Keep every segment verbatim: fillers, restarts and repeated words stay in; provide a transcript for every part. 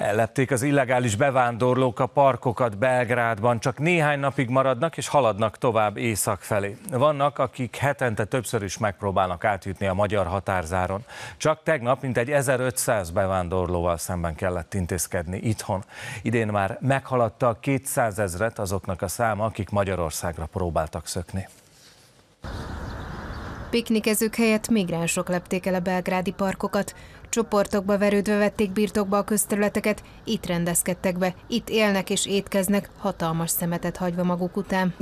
Ellepték az illegális bevándorlók a parkokat Belgrádban, csak néhány napig maradnak és haladnak tovább észak felé. Vannak, akik hetente többször is megpróbálnak átjutni a magyar határzáron. Csak tegnap mintegy ezerötszáz bevándorlóval szemben kellett intézkedni itthon. Idén már meghaladta a kétszázezret azoknak a száma, akik Magyarországra próbáltak szökni. Piknikezők helyett migránsok lepték el a belgrádi parkokat. Csoportokba verődve vették birtokba a közterületeket, itt rendezkedtek be, itt élnek és étkeznek, hatalmas szemetet hagyva maguk után.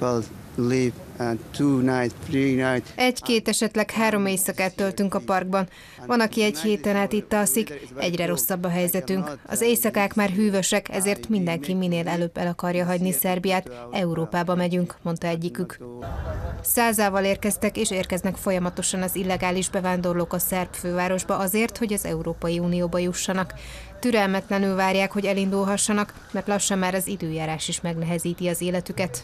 Egy-két, esetleg három éjszakát töltünk a parkban. Van, aki egy héten át itt alszik, egyre rosszabb a helyzetünk. Az éjszakák már hűvösek, ezért mindenki minél előbb el akarja hagyni Szerbiát, Európába megyünk, mondta egyikük. Százával érkeztek és érkeznek folyamatosan az illegális bevándorlók a szerb fővárosba azért, hogy az Európai Unióba jussanak. Türelmetlenül várják, hogy elindulhassanak, mert lassan már az időjárás is megnehezíti az életüket.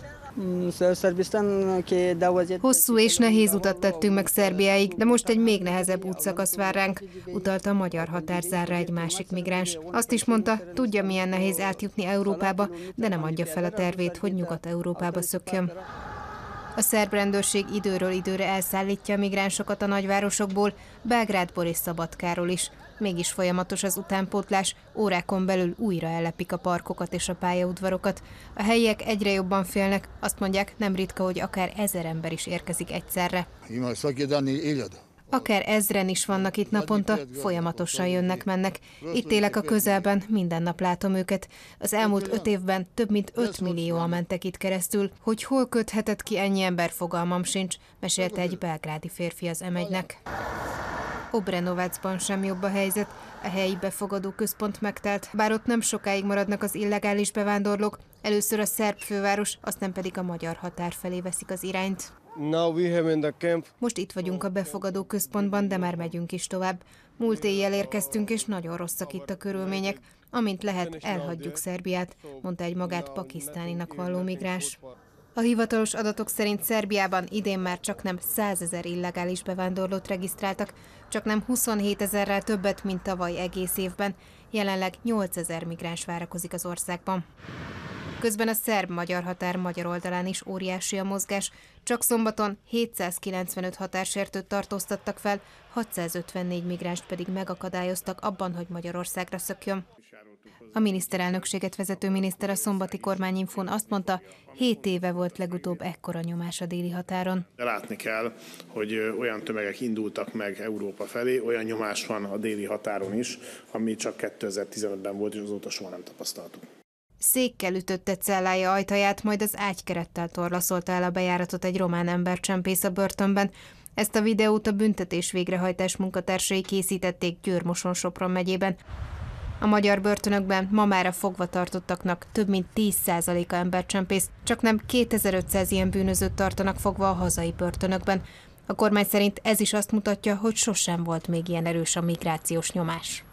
Hosszú és nehéz utat tettünk meg Szerbiáig, de most egy még nehezebb útszakasz vár ránk, utalta a magyar határzárra egy másik migráns. Azt is mondta, tudja, milyen nehéz átjutni Európába, de nem adja fel a tervét, hogy Nyugat-Európába szökjön. A szerb rendőrség időről időre elszállítja a migránsokat a nagyvárosokból, Belgrádból és Szabadkáról is. Mégis folyamatos az utánpótlás, órákon belül újra ellepik a parkokat és a pályaudvarokat. A helyiek egyre jobban félnek, azt mondják, nem ritka, hogy akár ezer ember is érkezik egyszerre. Akár ezren is vannak itt naponta, folyamatosan jönnek-mennek. Itt élek a közelben, minden nap látom őket. Az elmúlt öt évben több mint öt millióan mentek itt keresztül. Hogy hol köthetett ki ennyi ember, fogalmam sincs, mesélte egy belgrádi férfi az em egynek. Obrenovacban sem jobb a helyzet. A helyi befogadó központ megtelt, bár ott nem sokáig maradnak az illegális bevándorlók. Először a szerb főváros, aztán pedig a magyar határ felé veszik az irányt. Most itt vagyunk a befogadó központban, de már megyünk is tovább. Múlt éjjel érkeztünk, és nagyon rosszak itt a körülmények. Amint lehet, elhagyjuk Szerbiát, mondta egy magát pakisztáninak valló migráns. A hivatalos adatok szerint Szerbiában idén már csaknem százezer illegális bevándorlót regisztráltak, csaknem huszonhétezerrel többet, mint tavaly egész évben. Jelenleg nyolcezer migráns várakozik az országban. Közben a szerb-magyar határ magyar oldalán is óriási a mozgás. Csak szombaton hétszázkilencvenöt határsértőt tartóztattak fel, hatszázötvennégy migránst pedig megakadályoztak abban, hogy Magyarországra szökjön. A miniszterelnökséget vezető miniszter a szombati kormányinfón azt mondta, hét éve volt legutóbb ekkora nyomás a déli határon. Látni kell, hogy olyan tömegek indultak meg Európa felé, olyan nyomás van a déli határon is, ami csak kétezer-tizenötben volt, és azóta soha nem tapasztaltuk. Székkel ütötte cellája ajtaját, majd az ágykerettel torlaszolta el a bejáratot egy román embercsempész a börtönben. Ezt a videót a büntetés végrehajtás munkatársai készítették Győr-Moson-Sopron megyében. A magyar börtönökben ma már a fogva tartottaknak több mint tíz százaléka embercsempész, csaknem kétezer-ötszáz ilyen bűnözőt tartanak fogva a hazai börtönökben. A kormány szerint ez is azt mutatja, hogy sosem volt még ilyen erős a migrációs nyomás.